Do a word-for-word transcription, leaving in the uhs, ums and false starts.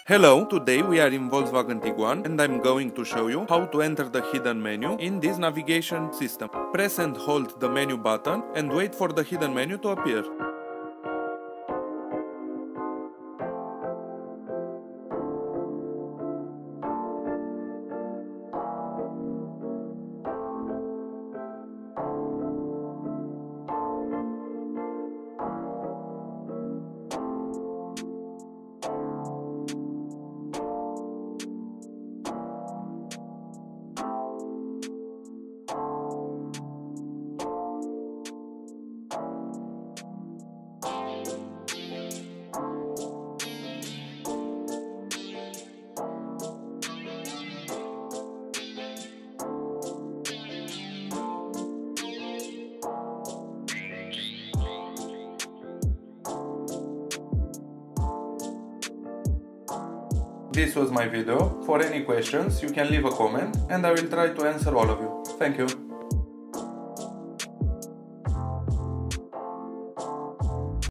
Hello, today we are in Volkswagen Tiguan and I'm going to show you how to enter the hidden menu in this navigation system. Press and hold the menu button and wait for the hidden menu to appear. This was my video. For any questions, you can leave a comment and I will try to answer all of you. Thank you.